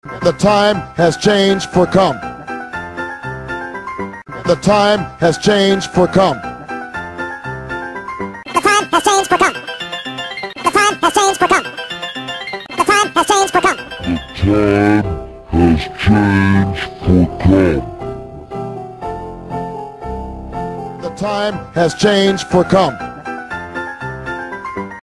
The time has changed for come. The time has changed for come. The time has changed for come. The time has changed for come. The time has changed for come. The time has changed for come.